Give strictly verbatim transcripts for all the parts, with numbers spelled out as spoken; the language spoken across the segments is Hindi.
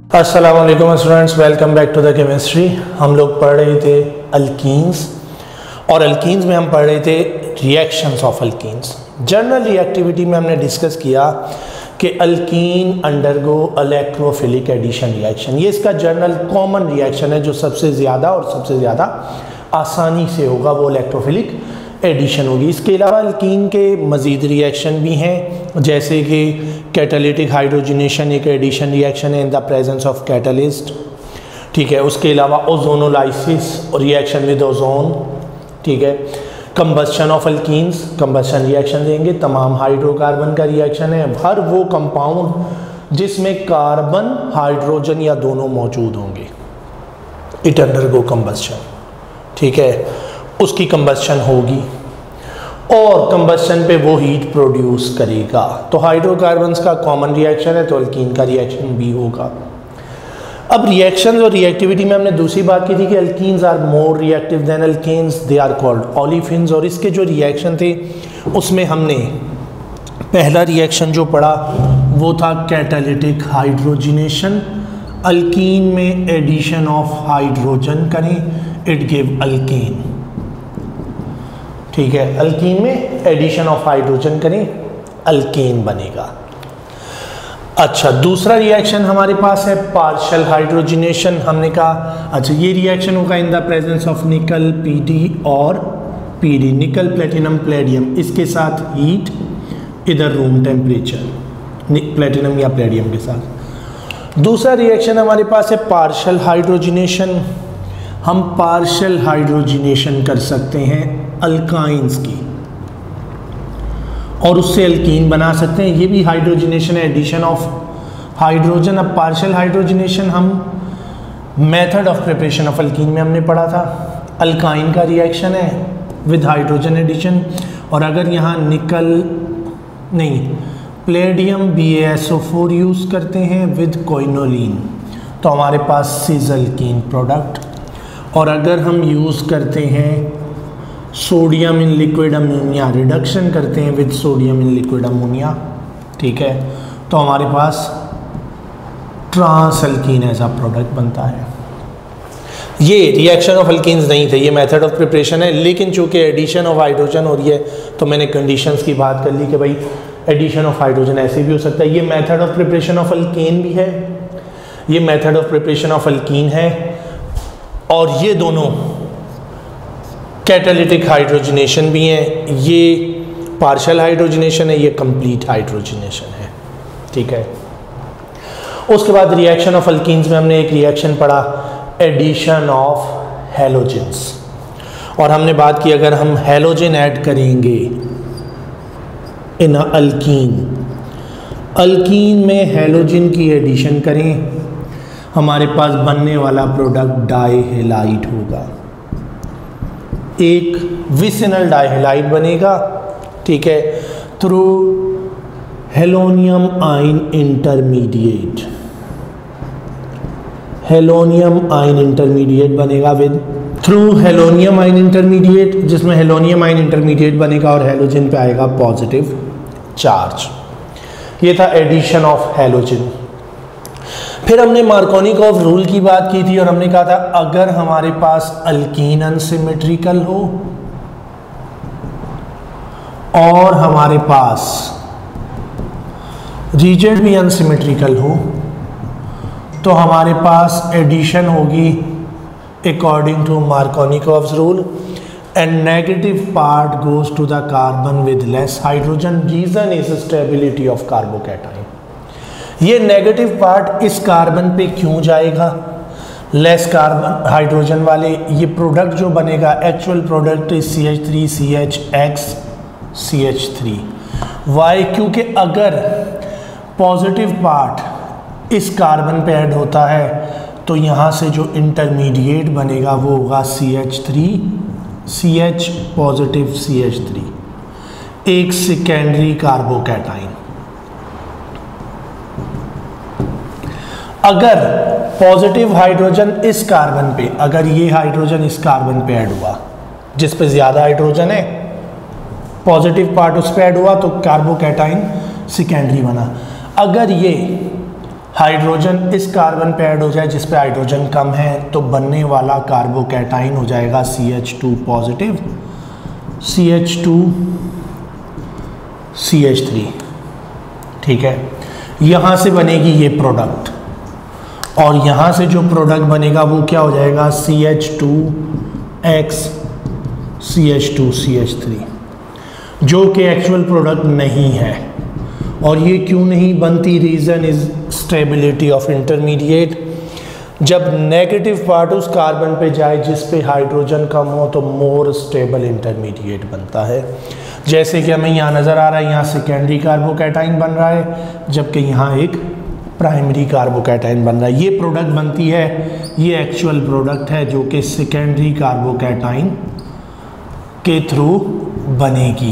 अस्सलाम वालेकुम students, welcome back to the chemistry. हम लोग पढ़ रहे थे अल्कीन्स और अल्कीन्स में हम पढ़ रहे थे reactions of alkenes. General reactivity में हमने डिस्कस किया कि alkene undergo electrophilic addition reaction. ये इसका जनरल कॉमन रिएक्शन है जो सबसे ज़्यादा और सबसे ज़्यादा आसानी से होगा वो इलेक्ट्रोफिलिक एडिशन होगी। इसके अलावा अल्कीन के मज़ीद रिएक्शन भी हैं, जैसे कि कैटालिटिक हाइड्रोजनेशन एक एडिशन रिएक्शन है in the presence of catalyst. ठीक है, उसके अलावा ओजोनोलाइसिस और रिएक्शन विद ओजोन। ठीक है, combustion of alkenes, combustion reaction देंगे। तमाम हाइड्रोकार्बन का रिएक्शन है, हर वो कंपाउंड जिसमें कार्बन हाइड्रोजन या दोनों मौजूद होंगे, इट अंडरगो कंबस्शन। ठीक है, उसकी कंबस्शन होगी और कंबस्शन पे वो हीट प्रोड्यूस करेगा। तो हाइड्रोकार्बन्स का कॉमन रिएक्शन है तो अल्कीन का रिएक्शन भी होगा। अब रिएक्शन और रिएक्टिविटी में हमने दूसरी बात की थी कि alkenes are more reactive than alkanes, they are called olefins. और इसके जो रिएक्शन थे उसमें हमने पहला रिएक्शन जो पढ़ा वो था कैटालिटिक हाइड्रोजनेशन। अल्कीन में एडिशन ऑफ हाइड्रोजन करें, इट गिव अल्केन। ठीक है, अल्कीन में एडिशन ऑफ हाइड्रोजन करें, अल्केन बनेगा। अच्छा, दूसरा रिएक्शन हमारे पास है पार्शियल हाइड्रोजनेशन। हमने कहा अच्छा ये रिएक्शन होगा in the presence of nickel PD और पीडी, निकल प्लेटिनम प्लेडियम, इसके साथ हीट इधर रूम टेम्परेचर, प्लेटिनम या प्लेडियम के साथ। दूसरा रिएक्शन हमारे पास है पार्शियल हाइड्रोजनेशन। हम पार्शियल हाइड्रोजनेशन कर सकते हैं अल्काइंस की और उससे अल्कीन बना सकते हैं। ये भी हाइड्रोजनेशन है, एडिशन ऑफ हाइड्रोजन। अब पार्शियल हाइड्रोजनेशन हम method of preparation of alkene में हमने पढ़ा था। अल्काइन का रिएक्शन है विद हाइड्रोजन एडिशन, और अगर यहाँ निकल नहीं palladium B A S O four use करते हैं विद कोइनोलिन तो हमारे पास सिस अल्कीन प्रोडक्ट। और अगर हम यूज़ करते हैं sodium in liquid ammonia, reduction करते हैं with sodium in liquid ammonia, ठीक है, तो हमारे पास ट्रांस अल्कीन ऐसा प्रोडक्ट बनता है। ये रिएक्शन ऑफ अल्कीन्स नहीं थे, ये मेथड ऑफ प्रिपरेशन है। लेकिन चूंकि एडिशन ऑफ हाइड्रोजन हो रही है तो मैंने कंडीशंस की बात कर ली कि भाई एडिशन ऑफ हाइड्रोजन ऐसे भी हो सकता है। ये method of preparation of alkane भी है, ये method of preparation of alkene है, और ये दोनों कैटालिटिक हाइड्रोजनेशन भी हैं। ये पार्शियल हाइड्रोजनेशन है, ये कंप्लीट हाइड्रोजनेशन है। ठीक है, उसके बाद रिएक्शन ऑफ अल्कीन्स में हमने एक रिएक्शन पढ़ा एडिशन ऑफ हैलोजेंस, और हमने बात की अगर हम हैलोजन ऐड करेंगे इन अल्कीन, अल्कीन में हैलोजन की एडिशन करें, हमारे पास बनने वाला प्रोडक्ट डाइहेलाइड होगा, एक विसिनल डाइहेलाइड बनेगा। ठीक है, through halonium ion intermediate, halonium ion intermediate बनेगा with through halonium ion intermediate, जिसमें हेलोनियम आयन इंटरमीडिएट बनेगा और हेलोजन पे आएगा पॉजिटिव चार्ज। ये था एडिशन ऑफ हेलोजन। फिर हमने मार्कोनिकॉफ रूल की बात की थी और हमने कहा था अगर हमारे पास अल्कीन अनसिमेट्रिकल हो और हमारे पास रिजिड भी अनसिमेट्रिकल हो तो हमारे पास एडिशन होगी according to Markovnikov rule, and negative part goes to the carbon with less hydrogen. Reason is stability of carbocation. ये नेगेटिव पार्ट इस कार्बन पे क्यों जाएगा, लेस कार्बन हाइड्रोजन वाले, ये प्रोडक्ट जो बनेगा actual product is C H three C H X C H three. Why? क्योंकि अगर पॉजिटिव पार्ट इस कार्बन पे ऐड होता है तो यहाँ से जो इंटरमीडिएट बनेगा वो होगा C H three C H positive C H three, एक सेकेंडरी कार्बोकैटायन। अगर पॉजिटिव हाइड्रोजन इस कार्बन पे, अगर ये हाइड्रोजन इस कार्बन पे ऐड हुआ जिस पे ज़्यादा हाइड्रोजन है, पॉजिटिव पार्ट उस पे ऐड हुआ तो कार्बोकैटायन सेकेंडरी बना। अगर ये हाइड्रोजन इस कार्बन पे ऐड हो जाए जिस पे हाइड्रोजन कम है तो बनने वाला कार्बोकैटाइन हो जाएगा C H two positive, C H two C H three. ठीक है, यहाँ से बनेगी ये प्रोडक्ट और यहाँ से जो प्रोडक्ट बनेगा वो क्या हो जाएगा C H two X C H two C H three, जो कि एक्चुअल प्रोडक्ट नहीं है। और ये क्यों नहीं बनती? Reason is stability of intermediate. जब नेगेटिव पार्ट उस कार्बन पे जाए जिस पे हाइड्रोजन कम हो तो मोर स्टेबल इंटरमीडिएट बनता है। जैसे कि हमें यहाँ नज़र आ रहा है, यहाँ सेकेंडरी कार्बोकैटाइन बन रहा है जबकि यहाँ एक प्राइमरी कार्बोकैटाइन बन रहा है। ये प्रोडक्ट बनती है, ये एक्चुअल प्रोडक्ट है जो कि सेकेंडरी कार्बोकैटाइन के थ्रू बनेगी।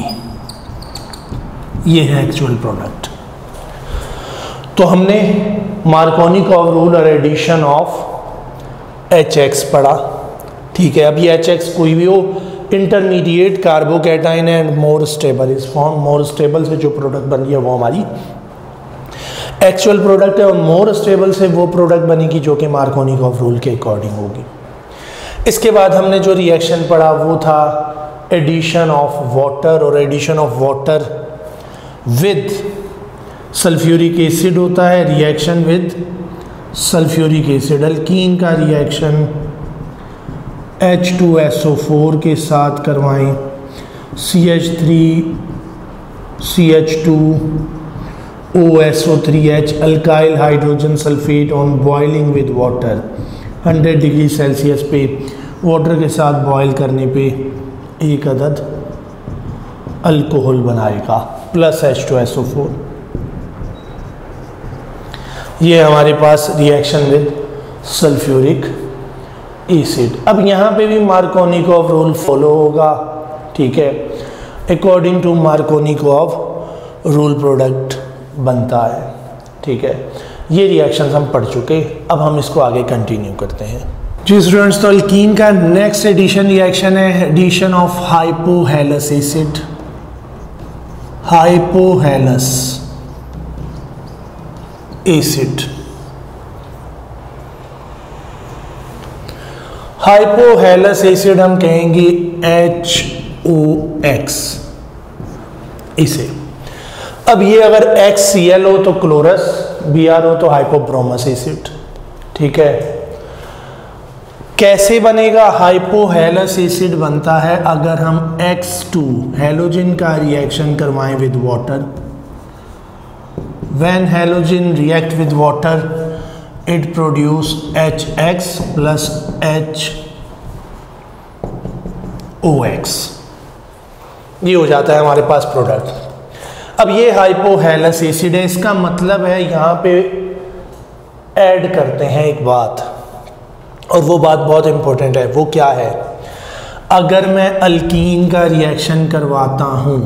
ये है एक्चुअल प्रोडक्ट। तो हमने मार्कोनिकॉव रूल और एडिशन ऑफ एच एक्स पढ़ा। ठीक है, अब ये एच एक्स कोई भी हो, intermediate carbocation and more stable is form, more stable से जो प्रोडक्ट बन रही है वो हमारी एक्चुअल प्रोडक्ट है और मोर स्टेबल से वो प्रोडक्ट बनेगी जो कि मार्कोनिकॉव रूल के अकॉर्डिंग होगी। इसके बाद हमने जो रिएक्शन पढ़ा वो था एडिशन ऑफ वाटर, और addition of water with sulphuric acid होता है, reaction with sulphuric acid. Alkene का reaction H two S O four के साथ करवाएं, C H three C H two O S O three H alkyl hydrogen sulphate on boiling with water, hundred degree Celsius पे वाटर के साथ बॉयल करने पे एक अदद अल्कोहल बनाएगा plus H two S O four. ये हमारे पास रिएक्शन विद सल्फ्यूरिक एसिड। अब यहाँ पे भी मार्कोनिकॉव रूल फॉलो होगा। ठीक है, according to Markovnikov rule product बनता है। ठीक है, ये रिएक्शंस हम पढ़ चुके, अब हम इसको आगे कंटिन्यू करते हैं। जी स्टूडेंट्स, तो अल्कीन का नेक्स्ट एडिशन रिएक्शन है addition of hypohalous acid, hypohalous acid. Hypohalous acid हम कहेंगे एच ओ एक्स इसे। अब ये अगर एक्स सी एल हो तो क्लोरस, बी आर हो तो हाइपोब्रोमस एसिड। ठीक है, कैसे बनेगा? हाइपोहेलस एसिड बनता है अगर हम एक्स टू हेलोजन का रिएक्शन करवाएं with water. When halogen react with water, it produce H X plus H O X। ये हो जाता है हमारे पास प्रोडक्ट। अब ये हाइपोहेलस एसिड है, इसका मतलब है यहाँ पे ऐड करते हैं एक बात, और वो बात बहुत इंपॉर्टेंट है। वो क्या है? अगर मैं अल्कीन का रिएक्शन करवाता हूँ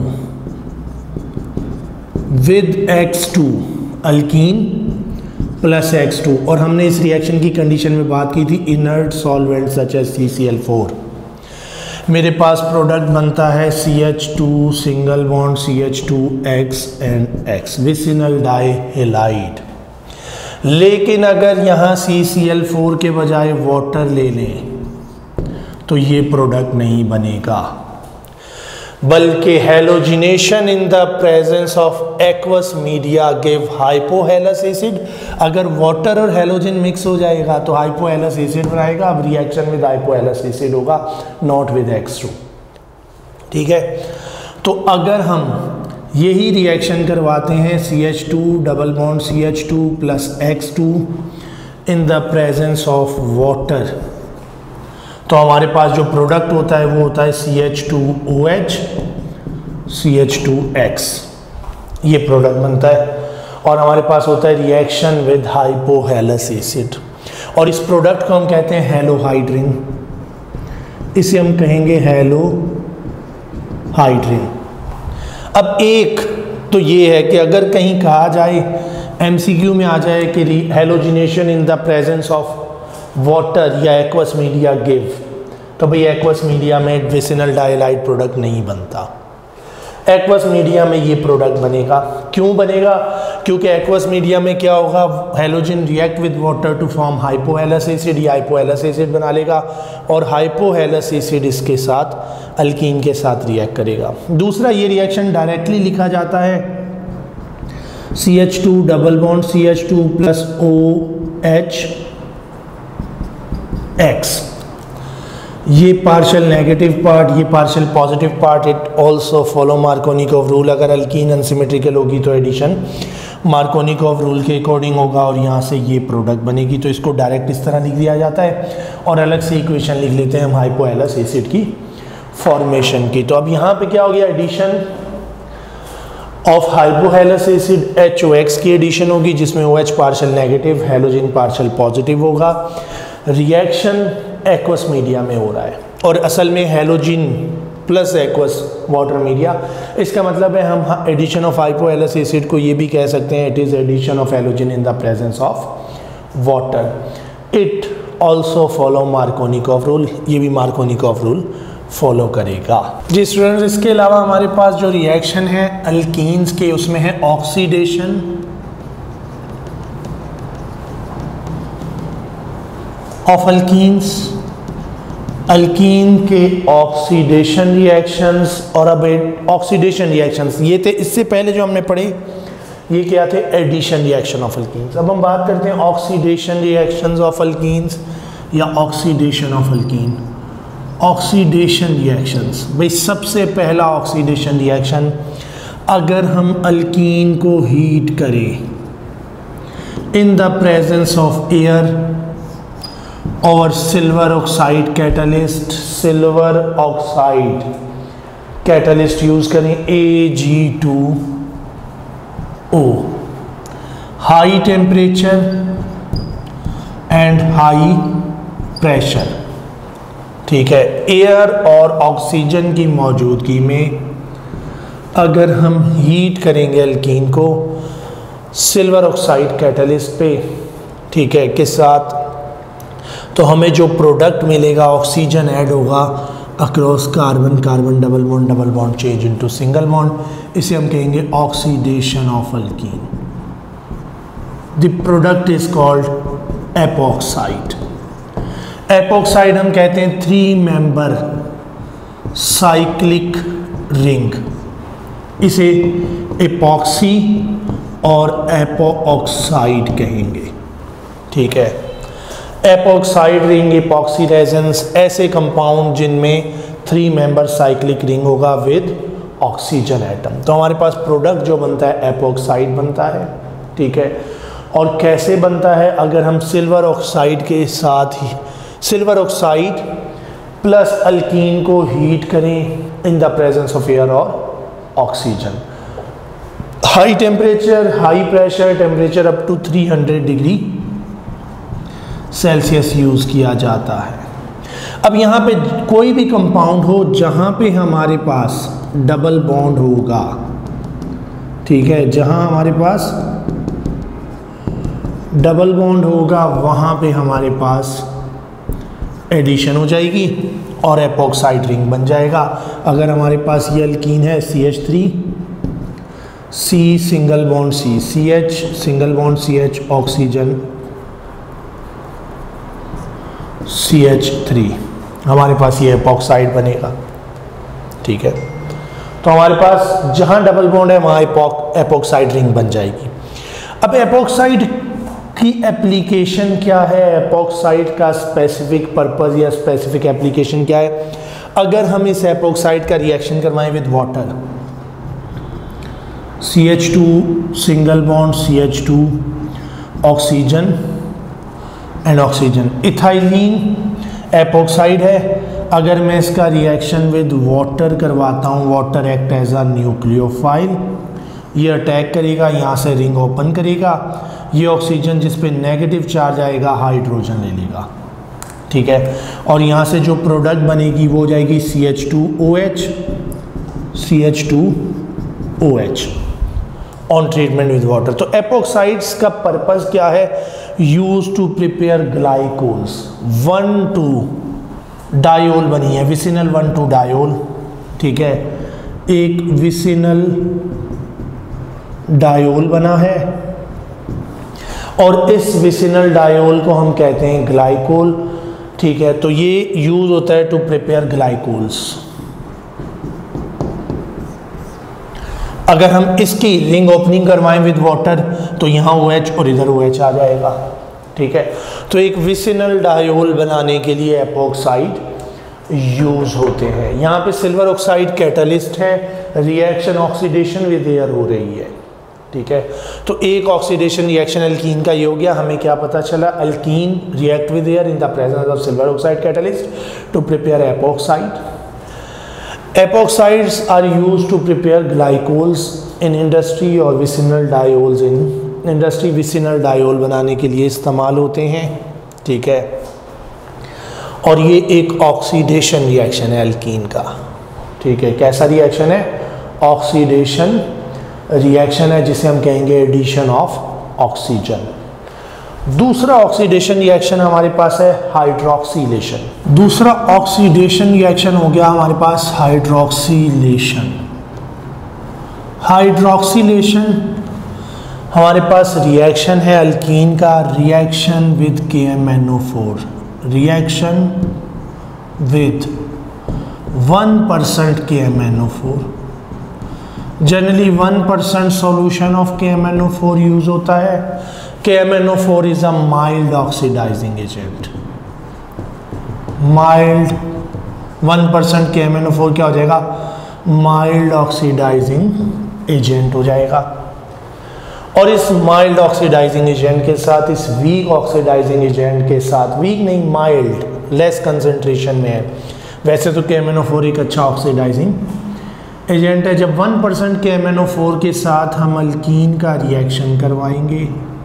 with X two, alkene plus X two, और हमने इस रिएक्शन की कंडीशन में बात की थी inert solvent such as C C L four. मेरे पास प्रोडक्ट बनता है C H two single bond C H two X and X, vicinal डाई हेलाइड। लेकिन अगर यहाँ सी सी एल फोर के बजाय वाटर ले लें तो ये प्रोडक्ट नहीं बनेगा, बल्कि halogenation in the presence of aqueous media give hypohalous acid. अगर वाटर और हेलोजन मिक्स हो जाएगा तो हाइपोहेलस एसिड बनाएगा। अब रिएक्शन विद हाइपोहेलस एसिड होगा, नॉट विद एक्स टू। ठीक है, तो अगर हम यही रिएक्शन करवाते हैं C H two double bond C H two plus X two in the presence of water, तो हमारे पास जो प्रोडक्ट होता है वो होता है C H two O H C H two X. ये प्रोडक्ट बनता है और हमारे पास होता है रिएक्शन विद हाइपोहेलस एसिड, और इस प्रोडक्ट को हम कहते हैं हेलोहाइड्रिन। इसे हम कहेंगे हेलोहाइड्रिन। अब एक तो ये है कि अगर कहीं कहा जाए एमसीक्यू में आ जाए कि halogenation in the presence of water या एक्वस मीडिया गिव, तो भाई एक्वस मीडिया में विसिनल डाइलाइड प्रोडक्ट नहीं बनता। एक्वस मीडिया में ये प्रोडक्ट बनेगा। क्यों बनेगा? क्योंकि एक्वस मीडिया में क्या होगा, halogen react with water to form hypohalous acid, या हाइपोहेलस एसिड बना लेगा और हाइपोहेलस एसिड इसके साथ अल्कीन के साथ रिएक्ट करेगा। दूसरा, ये रिएक्शन डायरेक्टली लिखा जाता है C H two double bond C H two plus O H X, ये पार्शियल नेगेटिव पार्ट, ये partial positive part, it also follow Markovnikov rule. अगर अल्कीन अनसिमेट्रिकल होगी तो एडिशन मार्कोनिकोव रूल के अकॉर्डिंग होगा और यहाँ से ये प्रोडक्ट बनेगी। तो इसको डायरेक्ट इस तरह लिख दिया जाता है और अलग से इक्वेशन लिख लेते हैं हम हाइपोहेलस एसिड की फॉर्मेशन की। तो अब यहाँ पे क्या हो गया, addition of hypohalous acid H O X की एडिशन होगी, जिसमें O H partial negative, halogen partial positive होगा। रिएक्शन एक्वस मीडिया में हो रहा है और असल में halogen plus aqueous water media, इसका मतलब है हम एडिशन ऑफ हाइपोहेलस एसिड को ये भी कह सकते हैं it is addition of halogen in the presence of water. It also follow Markovnikov rule, ये भी मार्कोनिकोव रूल फॉलो करेगा। जी स्टूडेंट्स, इसके अलावा हमारे पास जो रिएक्शन है अल्कीन्स के, उसमें है ऑक्सीडेशन ऑफ अल्कीन्स, अल्कीन के ऑक्सीडेशन रिएक्शंस। और अब ऑक्सीडेशन रिएक्शंस ये थे, इससे पहले जो हमने पढ़े ये क्या थे, एडिशन रिएक्शन ऑफ अल्कीन्स। अब हम बात करते हैं ऑक्सीडेशन रिएक्शंस ऑफ अल्कीन्स या oxidation of alkene. Oxidation reactions, भाई सबसे पहला ऑक्सीडेशन रिएक्शन, अगर हम अल्कीन को हीट करें in the presence of air और silver oxide catalyst, silver oxide catalyst use करें A G two O, high temperature and high pressure, ठीक है, एयर और ऑक्सीजन की मौजूदगी में अगर हम हीट करेंगे अल्कीन को सिल्वर ऑक्साइड कैटलिस्ट पे, ठीक है, के साथ, तो हमें जो प्रोडक्ट मिलेगा, ऑक्सीजन ऐड होगा across carbon, carbon double bond, double bond change into single bond, इसे हम कहेंगे oxidation of alkene. The product is called epoxide. Epoxide हम कहते हैं थ्री मेंबर साइक्लिक रिंग, इसे एपॉक्सी और एपोऑक्साइड कहेंगे, ठीक है। एपॉक्साइड रिंग, एपॉक्सी रेजन्स, ऐसे कंपाउंड जिनमें थ्री मेंबर साइक्लिक रिंग होगा विद ऑक्सीजन एटम। तो हमारे पास प्रोडक्ट जो बनता है एपॉक्साइड बनता है, ठीक है। और कैसे बनता है, अगर हम सिल्वर ऑक्साइड के साथ ही सिल्वर ऑक्साइड प्लस अल्कीन को हीट करें in the presence of air और oxygen. High temperature, high pressure, temperature up to three hundred degree Celsius use किया जाता है। अब यहाँ पे कोई भी कंपाउंड हो जहाँ पे हमारे पास डबल बॉन्ड होगा, ठीक है, जहाँ हमारे पास डबल बॉन्ड होगा वहाँ पे हमारे पास एडिशन हो जाएगी और एपॉक्साइड रिंग बन जाएगा। अगर हमारे पास ये अल्कीन है C H three, C single bond C, C H single bond C H, oxygen C H three, हमारे पास ये एपॉक्साइड बनेगा, ठीक है। तो हमारे पास जहाँ डबल बॉन्ड है वहाँ एपॉक्साइड रिंग बन जाएगी। अब एपॉक्साइड की एप्लीकेशन क्या है, एपॉक्साइड का स्पेसिफिक पर्पस या स्पेसिफिक एप्लीकेशन क्या है। अगर हम इस एपॉक्साइड का रिएक्शन करवाएं with water, C H two single bond C H two, oxygen and oxygen, ethylene epoxide है। अगर मैं इसका रिएक्शन विद वाटर करवाता हूँ, water act as a nucleophile, ये अटैक करेगा, यहाँ से रिंग ओपन करेगा, ये ऑक्सीजन जिस पे नेगेटिव चार्ज आएगा हाइड्रोजन ले लेगा, ठीक है। और यहाँ से जो प्रोडक्ट बनेगी वो हो जाएगी C H two O H, C H two O H on treatment with water. तो एपॉक्साइड्स का पर्पस क्या है, use to prepare glycols, one two diol बनी है, विसिनल वन टू डायोल, ठीक है। एक विसिनल डायोल बना है और इस विसिनल डायोल को हम कहते हैं ग्लाइकोल। ठीक है, तो ये यूज होता है टू प्रिपेयर ग्लाइकोल्स। अगर हम इसकी रिंग ओपनिंग करवाएं विद वाटर तो यहाँ ओ एच और इधर ओ एच आ जाएगा। ठीक है, तो एक विसिनल डायोल बनाने के लिए एपॉक्साइड यूज होते हैं। यहाँ पे सिल्वर ऑक्साइड कैटलिस्ट है, रिएक्शन ऑक्सीडेशन विद एयर हो रही है। ठीक है, तो एक ऑक्सीडेशन रिएक्शन अल्कीन का ये हो गया। हमें क्या पता चला, alkene react with air in the presence of silver oxide catalyst to prepare epoxide. Epoxides are used to prepare glycols in industry और vicinal diols in industry vicinal diol बनाने के लिए इस्तेमाल होते हैं। ठीक है, और ये एक ऑक्सीडेशन रिएक्शन है अल्कीन का। ठीक है, कैसा रिएक्शन है? ऑक्सीडेशन रिएक्शन है, जिसे हम कहेंगे एडिशन ऑफ ऑक्सीजन। दूसरा ऑक्सीडेशन रिएक्शन हमारे पास है हाइड्रोक्सीलेशन। दूसरा ऑक्सीडेशन रिएक्शन हो गया हमारे पास हाइड्रोक्सीलेशन। हाइड्रोक्सीलेशन हमारे पास रिएक्शन है अल्कीन का, reaction with K M N O four, reaction with one percent K M N O four. Generally one percent solution of K M N O four use होता है। K M N O four is a mild oxidizing agent. Mild one percent K M N O four क्या हो जाएगा? माइल्ड ऑक्सीडाइजिंग एजेंट हो जाएगा। और इस माइल्ड ऑक्सीडाइजिंग एजेंट के साथ, इस वीक ऑक्सीडाइजिंग एजेंट के साथ, वीक नहीं माइल्ड, लेस कंसंट्रेशन में है। वैसे तो K M N O four एक अच्छा ऑक्सीडाइजिंग एजेंट है। जब one percent K M N O four के साथ हम अल्कीन का रिएक्शन करवाएंगे,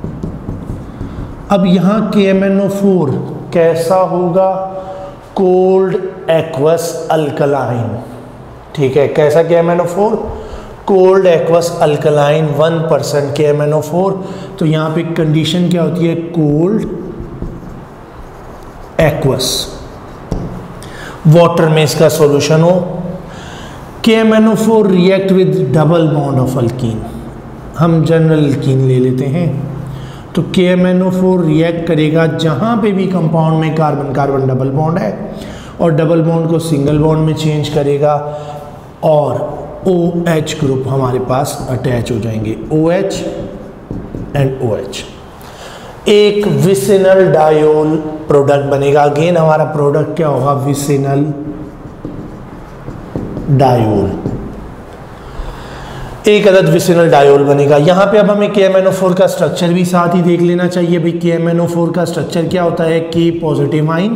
अब यहाँ के एम एन ओ फोर कैसा होगा? Cold aqueous alkaline. ठीक है, कैसा K M N O four? Cold aqueous alkaline, one percent K M N O four. तो यहाँ पे कंडीशन क्या होती है? कोल्ड एक्वस, वाटर में इसका सॉल्यूशन हो। K M N O four react with double bond of alkene. हम जनरल अल्कीन ले लेते हैं, तो K M N O four react करेगा जहाँ पे भी कंपाउंड में कार्बन कार्बन डबल बॉन्ड है, और डबल बॉन्ड को सिंगल बॉन्ड में चेंज करेगा और ओ एच ग्रुप हमारे पास अटैच हो जाएंगे, O H and O H. एक विसिनल डायोल प्रोडक्ट बनेगा। अगेन हमारा प्रोडक्ट क्या होगा? Vicinal diol. एक अदद विसिनल डायोल बनेगा। यहाँ पे अब हमें K M N O four का स्ट्रक्चर भी साथ ही देख लेना चाहिए। भाई K M N O four का स्ट्रक्चर क्या होता है? K positive ion,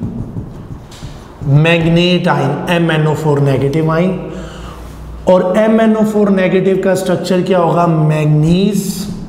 manganate ion, M N O four negative ion. और M N O four negative का स्ट्रक्चर क्या होगा? Manganese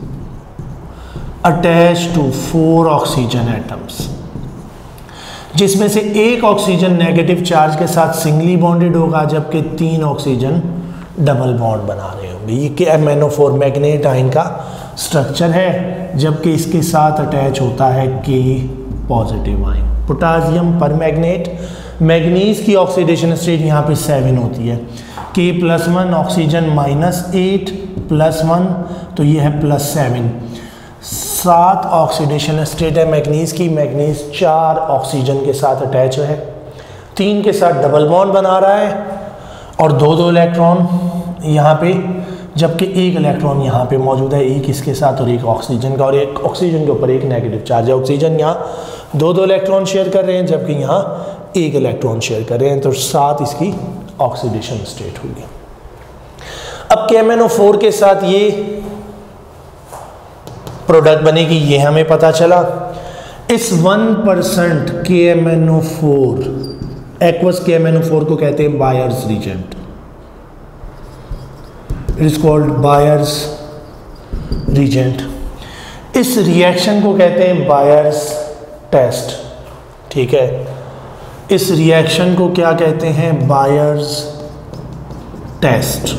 attach to four oxygen atoms, जिसमें से एक ऑक्सीजन नेगेटिव चार्ज के साथ सिंगली बॉन्डेड होगा, जबकि तीन ऑक्सीजन डबल बॉन्ड बना रहे होंगे। ये K M N O four manganate ion का स्ट्रक्चर है, जबकि इसके साथ अटैच होता है K positive ion. Potassium permanganate, manganese की ऑक्सीडेशन स्टेट यहाँ पे सेवन होती है। K plus one, oxygen minus eight plus one, तो ये है प्लस सेवन। सात ऑक्सीडेशन स्टेट है मैग्नीज की। मैग्नीज चार ऑक्सीजन के साथ अटैच है, तीन के साथ डबल बॉन्ड बना रहा है और दो दो इलेक्ट्रॉन यहाँ पे, जबकि एक इलेक्ट्रॉन यहाँ पे मौजूद है, एक इसके साथ और एक ऑक्सीजन का, और एक ऑक्सीजन के ऊपर एक नेगेटिव चार्ज है। ऑक्सीजन यहाँ दो दो इलेक्ट्रॉन शेयर कर रहे हैं, जबकि यहाँ एक इलेक्ट्रॉन शेयर कर रहे हैं, तो सात इसकी ऑक्सीडेशन स्टेट होगी। अब के एम एन ओ फोर के साथ ये प्रोडक्ट बनेगी, ये हमें पता चला। इस one percent K M N O four, aqueous K M N O four को कहते हैं Baeyer's reagent. It is called Baeyer's reagent. इस रिएक्शन को कहते हैं बायर्स टेस्ट। ठीक है, इस रिएक्शन को क्या कहते हैं? Baeyer's test.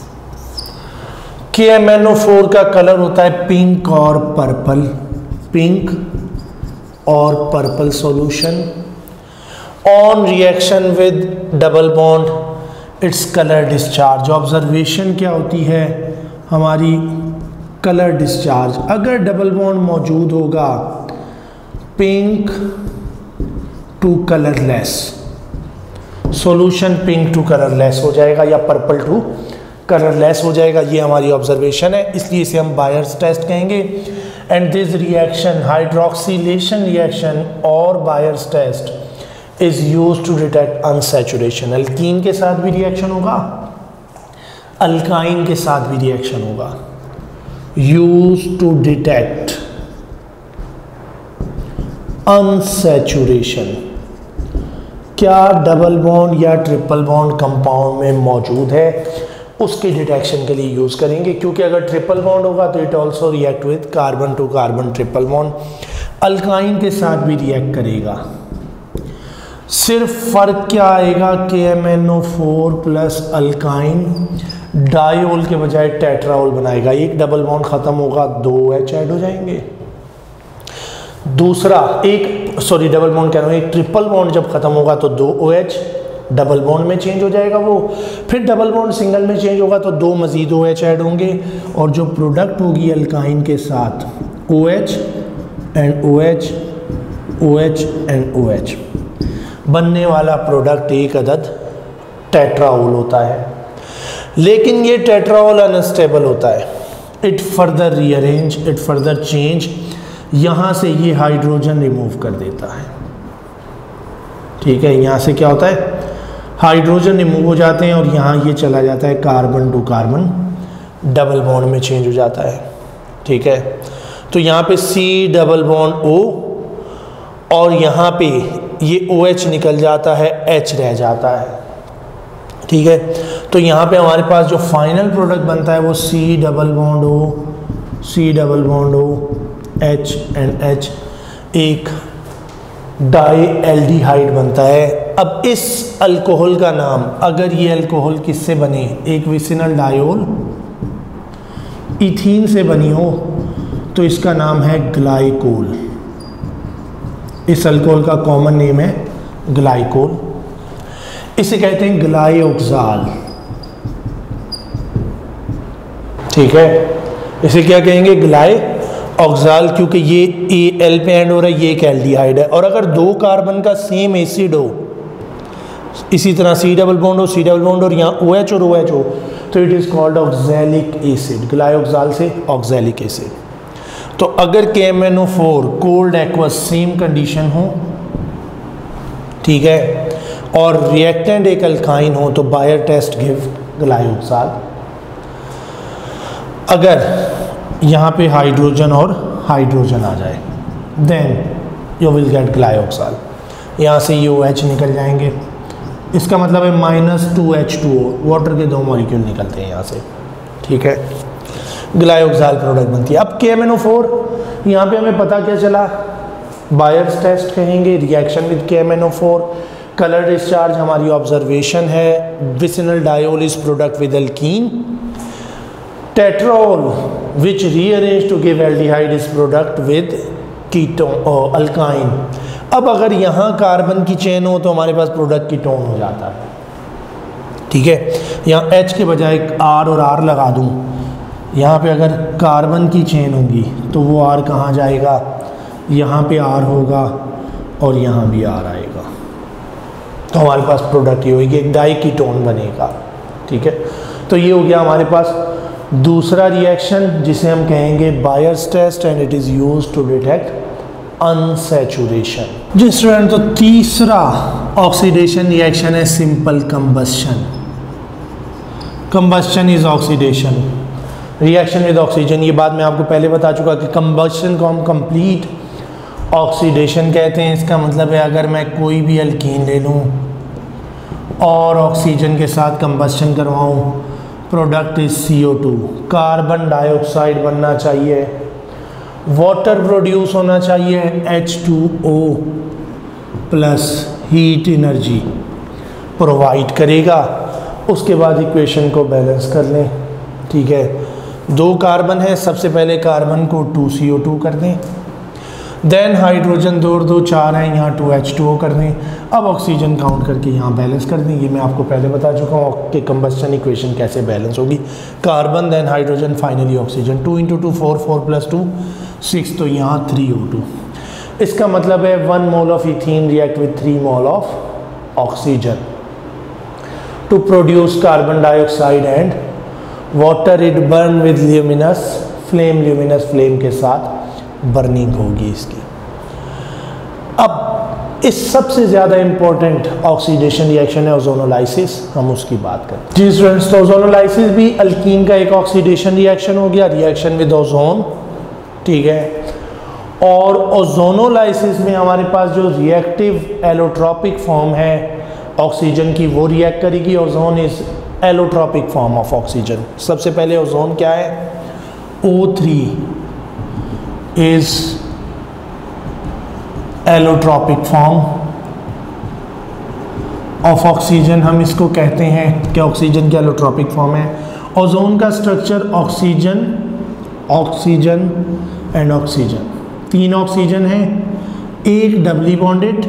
K M N O four का कलर होता है पिंक और पर्पल, पिंक और purple solution. On reaction with double bond it's colour discharge. Observation क्या होती है हमारी? Colour discharge. अगर डबल बॉन्ड मौजूद होगा pink to colourless, solution pink to colourless हो जाएगा या पर्पल टू कलरलेस हो जाएगा। ये हमारी ऑब्जर्वेशन है, इसलिए इसे हम बायर्स टेस्ट कहेंगे। And this reaction hydroxylation reaction और Baeyer's test is used to detect unsaturation. Alkene के साथ भी रिएक्शन होगा, अल्काइन के साथ भी रिएक्शन होगा। Used to detect unsaturation. क्या डबल बॉन्ड या ट्रिपल बॉन्ड कंपाउंड में मौजूद है, उसके डिटेक्शन के लिए यूज़ करेंगे। क्योंकि अगर ट्रिपल बॉन्ड होगा तो it also react with carbon to carbon triple bond, alkyne के साथ भी रिएक्ट करेगा। सिर्फ फ़र्क क्या आएगा कि M N O four plus alkyne diol के बजाय टेट्राओल बनाएगा। एक डबल बॉन्ड ख़त्म होगा, दो एच ऐड हो जाएंगे। दूसरा एक सॉरी डबल बॉन्ड कह रहा हूँ, एक ट्रिपल बॉन्ड जब खत्म होगा तो दो ओ एच डबल बॉन्ड में चेंज हो जाएगा वो। फिर डबल बॉन्ड सिंगल में चेंज होगा तो दो मजीद ओ एच ऐड होंगे, और जो प्रोडक्ट होगी अल्काइन के साथ O H and O H O H and O H, बनने वाला प्रोडक्ट एक अदद टेट्राओल होता है। लेकिन ये टेट्राओल अनस्टेबल होता है, it further rearrange it further change, यहाँ से ये हाइड्रोजन रिमूव कर देता है। ठीक है, यहाँ से क्या होता है, हाइड्रोजन रिमूव हो जाते हैं और यहाँ ये चला जाता है carbon to carbon double bond में चेंज हो जाता है। ठीक है, तो यहाँ पे C डबल बॉन्ड O और यहाँ पे ये OH निकल जाता है, H रह जाता है। ठीक है, तो यहाँ पे हमारे पास जो फाइनल प्रोडक्ट बनता है वो C double bond O C double bond O H and H, एक डाई एल्डिहाइड बनता है। अब इस अल्कोहल का नाम, अगर ये अल्कोहल किससे बने, एक विसिनल डायोल इथीन से बनी हो तो इसका नाम है ग्लाइकोल। इस अल्कोहल का कॉमन नेम है ग्लाइकोल। इसे कहते हैं ग्लाइओक्साल। ठीक है, इसे क्या कहेंगे, ग्लाई ऑक्साल, क्योंकि ये ए एल पे एंड हो रहा है, ये एक एल्डिहाइड है। और अगर दो कार्बन का सेम एसिड हो, इसी तरह सी डबल बॉन्ड हो सी डबल बॉन्ड और यहाँ ओ एच और ओ एच हो, तो it is called oxalic acid. Glyoxal से ऑक्सैलिक एसिड। तो अगर K M N O four cold aqueous same condition हो, ठीक है, और रिएक्टेंट एक अल्काइन हो, तो बायर टेस्ट गिव ग्लाइऑक्साल। अगर यहाँ पे हाइड्रोजन और हाइड्रोजन आ जाए then you will get glyoxal. यहाँ से ये ओ एच निकल जाएंगे, इसका मतलब है minus two H two O, water के दो मॉलिक्यूल निकलते हैं यहाँ से। ठीक है, ग्लाइऑक्साल प्रोडक्ट बनती है। अब के एम एन ओ फोर, यहाँ पे हमें पता क्या चला, बायर्स टेस्ट कहेंगे, reaction with K M N O four, colour discharge हमारी ऑब्जर्वेशन है, vicinal diol is product with alkene, tetraol which rearrange to give aldehyde is product with ketone और अल्काइन। अब अगर यहाँ कार्बन की चेन हो तो हमारे पास प्रोडक्ट कीटोन हो जाता है। ठीक है, यहाँ H के बजाय R और R लगा दूँ, यहाँ पे अगर कार्बन की चेन होगी तो वो R कहाँ जाएगा, यहाँ पे R होगा और यहाँ भी R आएगा, तो हमारे पास प्रोडक्ट ये होगी, एक डाई कीटोन बनेगा। ठीक है, तो ये हो गया हमारे पास दूसरा रिएक्शन जिसे हम कहेंगे Baeyer's test, and it is used to detect unsaturation. जी स्टूडेंट, तो तीसरा ऑक्सीडेशन रिएक्शन है simple combustion. Combustion is oxidation, reaction with oxygen. ये बात मैं आपको पहले बता चुका कि कंबस्शन को हम कंप्लीट ऑक्सीडेशन कहते हैं। इसका मतलब है अगर मैं कोई भी अल्कीन ले लूँ और ऑक्सीजन के साथ कंबस्शन करवाऊँ, product is C O two, carbon dioxide बनना चाहिए, वाटर प्रोड्यूस होना चाहिए, H two O plus heat energy provide करेगा। उसके बाद इक्वेशन को बैलेंस कर लें। ठीक है, दो कार्बन है, सबसे पहले कार्बन को टू सी ओ टू कर दें, देन हाइड्रोजन दो दो चार हैं, यहाँ टू एच टू ओ कर दें। अब ऑक्सीजन काउंट करके यहाँ बैलेंस कर दें। ये मैं आपको पहले बता चुका हूँ कि कंबस्शन इक्वेशन कैसे बैलेंस होगी। Carbon then hydrogen finally oxygen, two into two four, four plus two six, तो यहाँ थ्री ओ टू। इसका मतलब है one mole of ethene react with three mole of oxygen to produce carbon dioxide and water. It burn with luminous flame, luminous flame के साथ बर्निंग होगी इसकी। अब इस सबसे ज़्यादा इंपॉर्टेंट ऑक्सीडेशन रिएक्शन है ओजोनोलाइसिस, हम उसकी बात करते हैं। जी स्टूडेंट्स, तो ओजोनोलाइसिस भी अल्कीन का एक ऑक्सीडेशन रिएक्शन हो गया, रिएक्शन विद ओजोन, ठीक है। और ओजोनोलाइसिस में हमारे पास जो रिएक्टिव एलोट्रॉपिक फॉर्म है ऑक्सीजन की, वो रिएक्ट करेगी। Ozone is allotropic form of oxygen. सबसे पहले ओजोन क्या है? O three is allotropic form of oxygen. हम इसको कहते हैं कि ऑक्सीजन की एलोट्रॉपिक फॉर्म है। ओजोन का structure oxygen, oxygen and oxygen, तीन ऑक्सीजन है, एक डबली बॉन्डेड,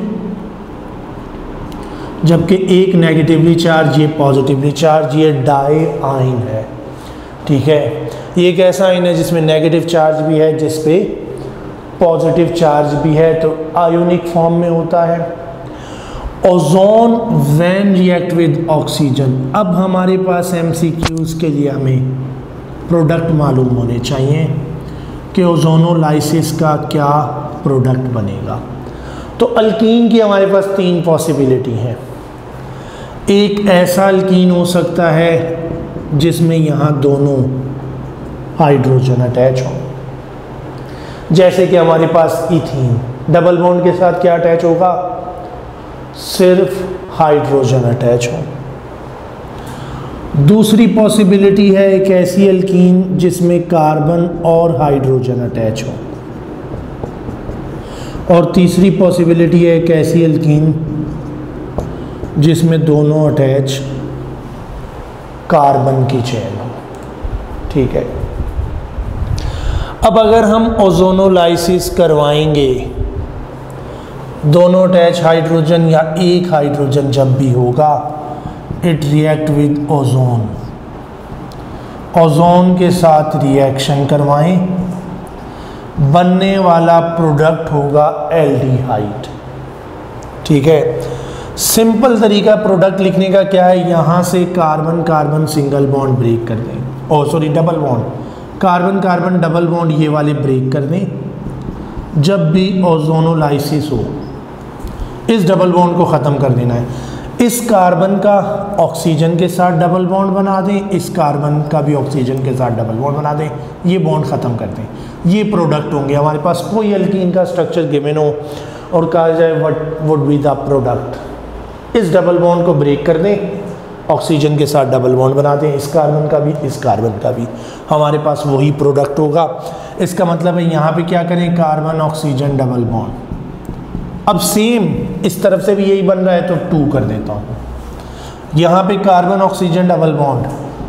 जबकि एक नेगेटिवली चार्ज, ये पॉजिटिवली चार्ज, ये डाई आइन है, ठीक है। ये एक ऐसा आइन है जिसमें नेगेटिव चार्ज भी है, जिस पे पॉजिटिव चार्ज भी है, तो आयोनिक फॉर्म में होता है। Ozone when react with oxygen. अब हमारे पास एमसीक्यूज के लिए हमें प्रोडक्ट मालूम होने चाहिए कि ओजोनोलाइसिस का क्या प्रोडक्ट बनेगा। तो अल्कीन की हमारे पास तीन पॉसिबिलिटी हैं। एक ऐसा अल्कीन हो सकता है जिसमें यहाँ दोनों हाइड्रोजन अटैच हो, जैसे कि हमारे पास इथीन, डबल बॉन्ड के साथ क्या अटैच होगा? सिर्फ हाइड्रोजन अटैच हो। दूसरी पॉसिबिलिटी है एक ऐसी अल्कीन जिसमें कार्बन और हाइड्रोजन अटैच हो। और तीसरी पॉसिबिलिटी है एक ऐसी अल्कीन जिसमें दोनों अटैच कार्बन की चेन हो, ठीक है। अब अगर हम ओजोनोलाइसिस करवाएंगे, दोनों अटैच हाइड्रोजन या एक हाइड्रोजन जब भी होगा, it react with ozone, ozone के साथ रिएक्शन करवाएं, बनने वाला प्रोडक्ट होगा एल्डिहाइड, ठीक है। सिंपल तरीका प्रोडक्ट लिखने का क्या है? यहाँ से carbon carbon single bond break कर दें, oh sorry double bond, carbon carbon double bond ये वाले ब्रेक कर दें। जब भी ओजोनोलाइसिस हो, इस डबल बॉन्ड को ख़त्म कर देना है। इस कार्बन का ऑक्सीजन के साथ डबल बॉन्ड बना दें, इस कार्बन का भी ऑक्सीजन के साथ डबल बॉन्ड बना दें, ये बॉन्ड ख़त्म कर दें। ये प्रोडक्ट होंगे हमारे पास। कोई अल्कीन का स्ट्रक्चर गिवन हो और कहा जाए what would be the product, इस डबल बॉन्ड को ब्रेक कर दें, ऑक्सीजन के साथ डबल बॉन्ड बना दें, इस कार्बन का भी इस कार्बन का भी, हमारे पास वही प्रोडक्ट होगा। इसका मतलब है यहाँ पे क्या करें? Carbon oxygen double bond. अब सेम इस तरफ से भी यही बन रहा है तो टू कर देता हूँ। यहाँ पे carbon oxygen double bond,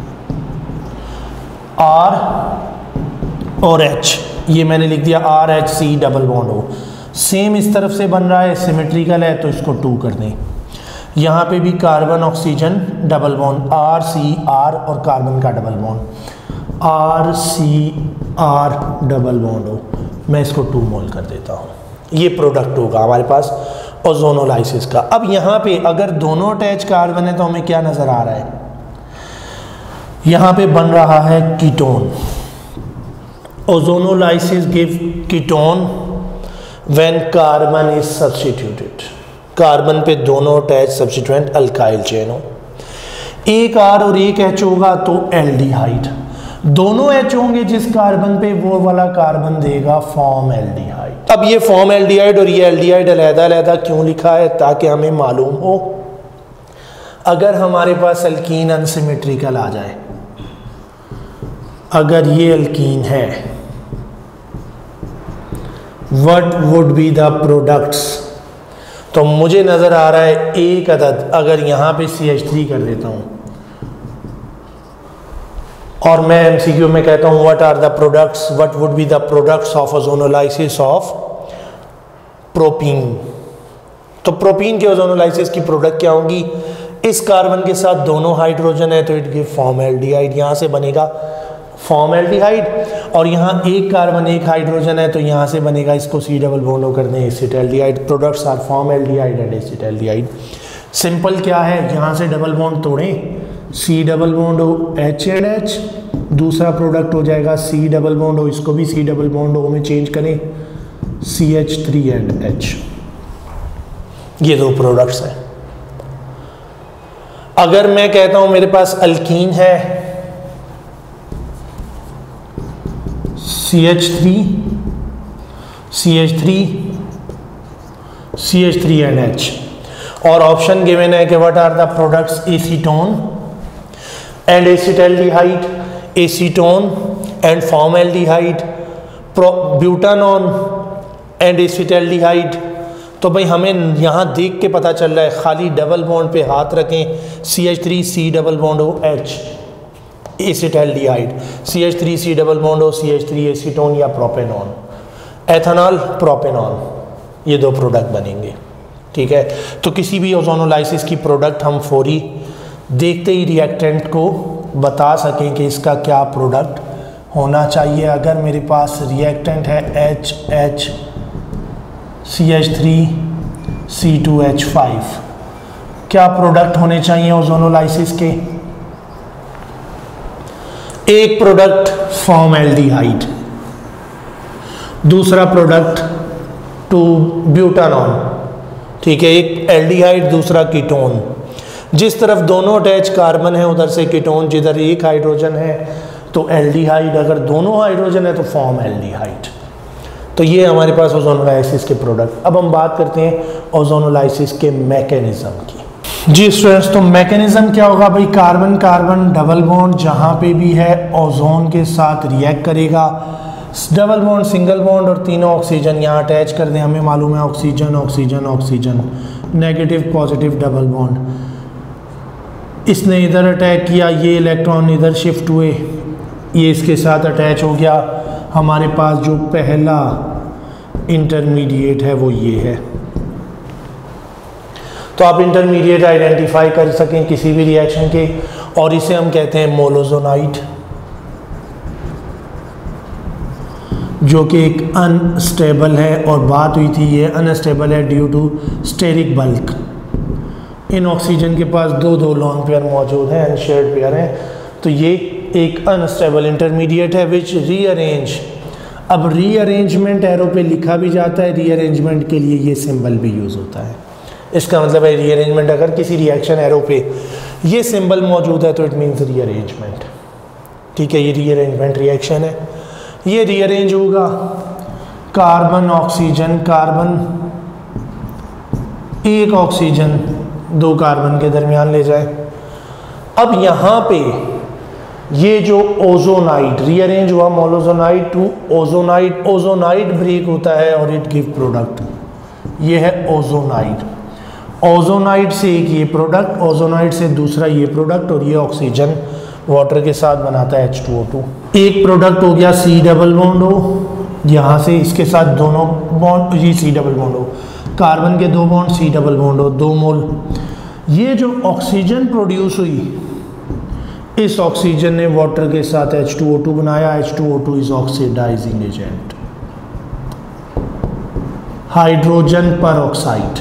R और एच, ये मैंने लिख दिया R H C double bond O. Same इस तरफ से बन रहा है, सिमेट्रिकल है, तो इसको टू कर दें। यहाँ पे भी carbon oxygen double bond, R C R और कार्बन का double bond, R C R double bond O. मैं इसको टू मोल कर देता हूँ। ये प्रोडक्ट होगा हमारे पास ओजोनोलाइसिस का। अब यहाँ पे अगर दोनों अटैच कार्बन है तो हमें क्या नज़र आ रहा है? यहाँ पे बन रहा है ketone. Ozonolysis give ketone when carbon is substituted. Carbon पे दोनों अटैच सब्स्टिट्यूएंट अल्काइल चेन हो। एक आर और एक एच होगा तो एल्डिहाइड। दोनों एच होंगे जिस कार्बन पे, वो वाला कार्बन देगा फॉर्म एल्डिहाइड। अब ये फॉर्म एल्डिहाइड और ये एल्डिहाइड अलग-अलग क्यों लिखा है? ताकि हमें मालूम हो अगर हमारे पास अल्कीन अनसिमेट्रिकल आ जाए, अगर ये अल्कीन है, what would be the products? तो मुझे नजर आ रहा है एक अदद, अगर यहां पे सी एच थ्री कर देता हूं और मैं एमसीक्यू में कहता हूं what are the products, what would be the products of ozonolysis of propene. तो प्रोपीन के ओजोनोलाइसिस की प्रोडक्ट क्या होगी? इस कार्बन के साथ दोनों हाइड्रोजन है तो इट गिव फॉर्मल्डिहाइड, यहाँ से बनेगा फॉर्मल्डिहाइड, और यहाँ एक कार्बन एक हाइड्रोजन है तो यहाँ से बनेगा, इसको सी डबल बॉन्ड कर दें, acetaldehyde. Products are formaldehyde and acetaldehyde. Simple क्या है, यहाँ से डबल बॉन्ड तोड़ें, C double bond O H and H, दूसरा प्रोडक्ट हो जाएगा सी डबल बॉन्ड हो, इसको भी सी डबल बॉन्ड हो में चेंज करें, C H three and H. ये दो प्रोडक्ट्स हैं। अगर मैं कहता हूं मेरे पास अल्कीन है C H three, C H three, C H three and H, और ऑप्शन गिवन है कि what are the products acetone and acetaldehyde, acetone and formaldehyde, butanone and acetaldehyde. तो भाई हमें यहाँ देख के पता चल रहा है, खाली डबल बॉन्ड पे हाथ रखें, C H three C double bond O H acetaldehyde, C H three C double bond O C H three acetone या प्रोपेनॉन, एथेनॉल प्रोपेनॉन, ये दो प्रोडक्ट बनेंगे। ठीक है, तो किसी भी ओजोनोलाइसिस की प्रोडक्ट हम फौरी देखते ही रिएक्टेंट को बता सकें कि इसका क्या प्रोडक्ट होना चाहिए। अगर मेरे पास रिएक्टेंट है H H C H three C two H five, क्या प्रोडक्ट होने चाहिए ओजोनोलाइसिस के? एक प्रोडक्ट फॉर्मल्डिहाइड, दूसरा प्रोडक्ट टू ब्यूटानॉन। ठीक है, एक एल्डिहाइड दूसरा कीटोन। जिस तरफ दोनों अटैच कार्बन है उधर से कीटोन, जिधर एक हाइड्रोजन है तो एल्डिहाइड, अगर दोनों हाइड्रोजन है तो फॉर्मल्डिहाइड। तो ये हमारे पास ओजोनोलाइसिस के प्रोडक्ट। अब हम बात करते हैं ओजोनोलाइसिस के मैकेनिज्म की। जी स्टूडेंट्स, तो मैकेनिज्म क्या होगा भाई? कार्बन कार्बन डबल बॉन्ड जहाँ पे भी है ओजोन के साथ रिएक्ट करेगा, डबल बॉन्ड सिंगल बॉन्ड और तीनों ऑक्सीजन यहाँ अटैच कर दें। हमें मालूम है oxygen oxygen oxygen, negative positive double bond. इसने इधर अटैक किया, ये इलेक्ट्रॉन इधर शिफ्ट हुए, ये इसके साथ अटैच हो गया। हमारे पास जो पहला इंटरमीडिएट है वो ये है। तो आप इंटरमीडिएट आइडेंटिफाई कर सकें किसी भी रिएक्शन के, और इसे हम कहते हैं मोलोजोनाइड, जो कि एक अनस्टेबल है। और बात हुई थी ये अनस्टेबल है ड्यू टू स्टेरिक बल्क। इन ऑक्सीजन के पास दो दो लोन पेयर मौजूद हैं, अनशेयर्ड पेयर हैं, तो ये एक अनस्टेबल इंटरमीडिएट है विच रीअरेंज। अब रीअरेंजमेंट एरो पे लिखा भी जाता है, रीअरेंजमेंट के लिए ये सिंबल भी यूज़ होता है। इसका मतलब है रीअरेंजमेंट, अगर किसी रिएक्शन एरो पे ये सिंबल मौजूद है तो इट मीन्स रीअरेंजमेंट। ठीक है, ये रीअरेंजमेंट रिएक्शन है। ये रीअरेंज होगा कार्बन ऑक्सीजन, कार्बन एक ऑक्सीजन दो कार्बन के दरमियान ले जाए। अब यहाँ पे ये जो ओजोनाइड रीअरेंज हुआ molozonide to ozonide, ozonide break होता है और इट गिव प्रोडक्ट, ये है ओजोनाइड। ओजोनाइड से एक ये प्रोडक्ट, ओजोनाइड से दूसरा ये प्रोडक्ट, और ये ऑक्सीजन वाटर के साथ बनाता है एच टू ओ टू। एक प्रोडक्ट हो गया सी डबल बॉन्ड हो, यहाँ से इसके साथ दोनों बॉन्ड, ये C double bond O, carbon के दो बॉन्ड सी डबल बॉन्ड हो, दो मोल। ये जो ऑक्सीजन प्रोड्यूस हुई, इस ऑक्सीजन ने वाटर के साथ एच टू ओ टू बनाया। H two O two is oxidizing agent, hydrogen peroxide.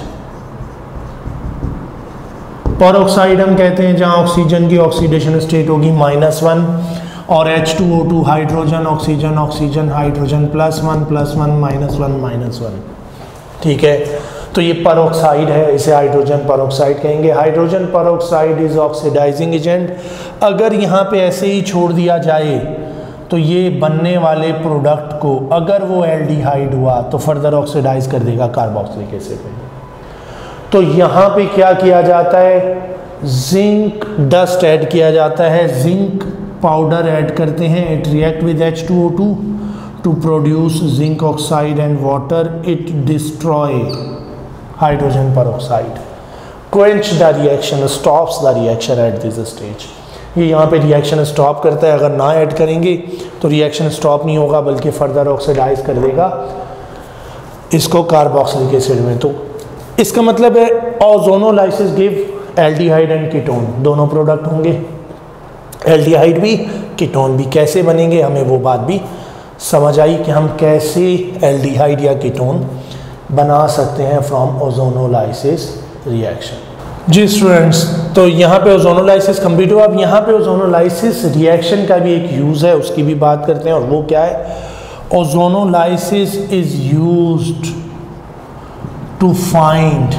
Peroxide हम कहते हैं जहां ऑक्सीजन की ऑक्सीडेशन स्टेट होगी माइनस वन, और H two O two hydrogen oxygen oxygen hydrogen plus one plus one minus one minus one. ठीक है, तो ये परऑक्साइड है, इसे हाइड्रोजन परऑक्साइड कहेंगे। Hydrogen peroxide is oxidizing agent. अगर यहाँ पे ऐसे ही छोड़ दिया जाए तो ये बनने वाले प्रोडक्ट को, अगर वो एल्डिहाइड हुआ तो फर्दर ऑक्सीडाइज कर देगा कार्बोक्सिलिक एसिड में। तो यहाँ पे क्या किया जाता है, जिंक डस्ट ऐड किया जाता है, जिंक पाउडर ऐड करते हैं। It react with H two O two to produce zinc oxide and water. It destroy hydrogen peroxide, quench the reaction, stops the reaction at this stage। ये यहाँ पे रिएक्शन स्टॉप करता है। अगर ना ऐड करेंगे तो रिएक्शन स्टॉप नहीं होगा बल्कि फर्दर ऑक्सीडाइज कर देगा। इसको कार्बोक्सिलिक एसिड में। तो इसका मतलब है ozonolysis give aldehyde and ketone, दोनों प्रोडक्ट होंगे, एल्डिहाइड भी कीटोन भी। कैसे बनेंगे हमें वो बात भी समझ आई कि हम कैसे एल्डिहाइड या कीटोन बना सकते हैं फ्रॉम ओजोनोलाइसिस रिएक्शन। जी स्टूडेंट्स, तो यहाँ पे ओजोनोलाइसिस कंप्लीट हुआ। अब यहाँ पे ओजोनोलाइसिस रिएक्शन का भी एक यूज़ है, उसकी भी बात करते हैं। और वो क्या है? Ozonolysis is used to find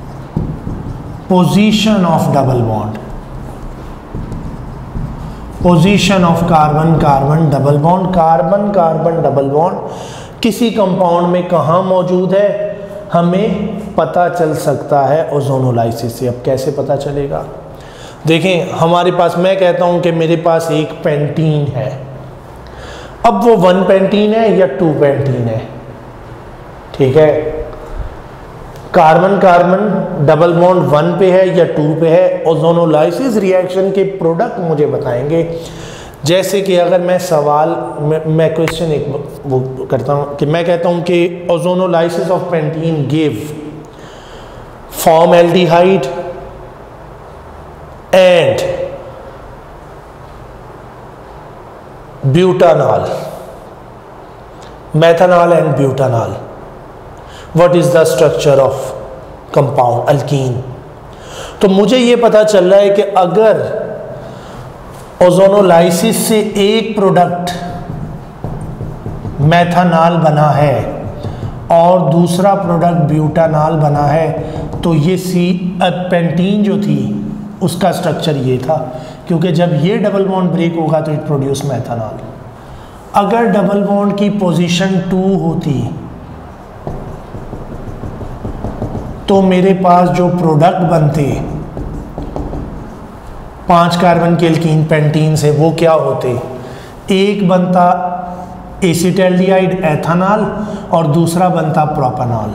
position of double bond, position of carbon carbon double bond. Carbon carbon double bond किसी कंपाउंड में कहाँ मौजूद है हमें पता चल सकता है ओजोनोलाइसिस से। अब कैसे पता चलेगा? देखें, हमारे पास, मैं कहता हूँ कि मेरे पास एक पेंटीन है। अब वो वन पेंटीन है या टू पेंटीन है, ठीक है। Carbon carbon double bond one पे है या टू पे है। ओजोनोलाइसिस रिएक्शन के प्रोडक्ट मुझे बताएंगे। जैसे कि अगर मैं सवाल मैं, मैं क्वेश्चन एक वो करता हूँ कि मैं कहता हूँ कि ozonolysis of pentene give formaldehyde and butanol, methanol and butanol. What is the structure of compound alkene? तो मुझे ये पता चल रहा है कि अगर ओजोनोलाइसिस से एक प्रोडक्ट मेथनॉल बना है और दूसरा प्रोडक्ट ब्यूटानॉल बना है, तो ये सी पेंटीन जो थी उसका स्ट्रक्चर ये था, क्योंकि जब ये डबल बॉन्ड ब्रेक होगा तो इट प्रोड्यूस मेथनॉल। अगर डबल बॉन्ड की पोजीशन टू होती तो मेरे पास जो प्रोडक्ट बनते पांच कार्बन के एल्कीन पेंटीन से वो क्या होते? एक बनता एसिटाल्डिहाइड एथेनॉल और दूसरा बनता प्रोपेनॉल,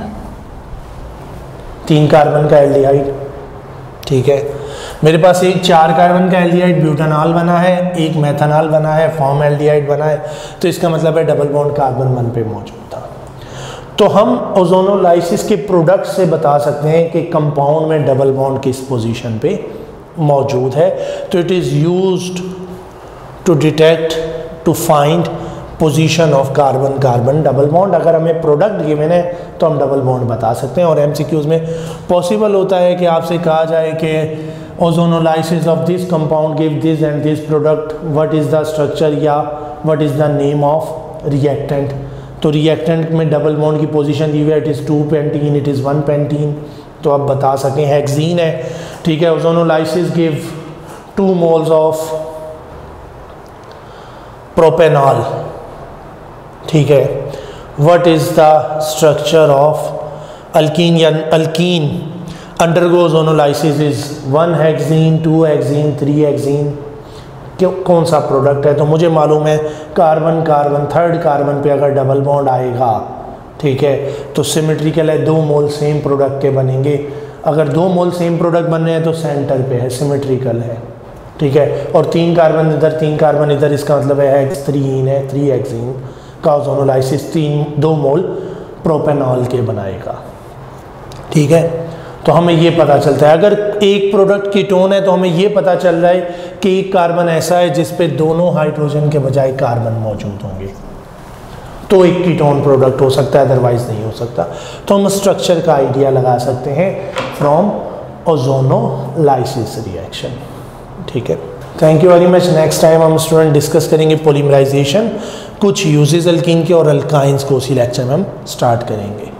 तीन कार्बन का एल्डिहाइड, ठीक है। मेरे पास एक चार कार्बन का एल्डिहाइड ब्यूटानॉल बना है, एक मेथनॉल बना है, फॉर्म एल्डिहाइड बना है, तो इसका मतलब है डबल बॉन्ड कार्बन वन पे मौजूद था। तो हम ओजोनोलाइसिस के प्रोडक्ट से बता सकते हैं कि कंपाउंड में डबल बॉन्ड किस पोजीशन पे मौजूद है। तो it is used to detect, to find position of carbon carbon double bond. अगर हमें प्रोडक्ट गिवन है तो हम डबल बॉन्ड बता सकते हैं। और एमसीक्यूज में पॉसिबल होता है कि आपसे कहा जाए कि ozonolysis of this compound give this and this product, what is the structure या what is the name of reactant. तो रिएक्टेंट में डबल बॉन्ड की पोजीशन दी हुई है, it is two pentene, it is one pentene, तो आप बता सकें हेक्सीन है, ठीक है। Ozonolysis give two moles of propanol, ठीक है। What is the structure of alkene या alkene undergo ozonolysis is one hexene, two hexene, three hexene, कौन सा प्रोडक्ट है? तो मुझे मालूम है कार्बन कार्बन थर्ड कार्बन पे अगर डबल बॉन्ड आएगा, ठीक है, तो सिमेट्रिकल है, दो मोल सेम प्रोडक्ट के बनेंगे। अगर दो मोल सेम प्रोडक्ट बन रहे हैं तो सेंटर पे है, सिमेट्रिकल है, ठीक है। और तीन कार्बन इधर तीन कार्बन इधर, इसका मतलब है हेक्सीन है, थ्री हेक्सीन का ओजोनोलाइसिस तीन दो मोल प्रोपेनॉल के बनाएगा, ठीक है। तो हमें ये पता चलता है अगर एक प्रोडक्ट कीटोन है तो हमें ये पता चल रहा है कि एक कार्बन ऐसा है जिस पे दोनों हाइड्रोजन के बजाय कार्बन मौजूद होंगे, तो एक कीटोन प्रोडक्ट हो सकता है, अदरवाइज नहीं हो सकता। तो हम स्ट्रक्चर का आइडिया लगा सकते हैं फ्रॉम ओजोनोलाइसिस रिएक्शन, ठीक है। Thank you very much. Next time हम स्टूडेंट डिस्कस करेंगे पॉलीमराइजेशन, कुछ यूजेस अल्कीन के और अल्काइंस को उसी लेक्चर में हम स्टार्ट करेंगे।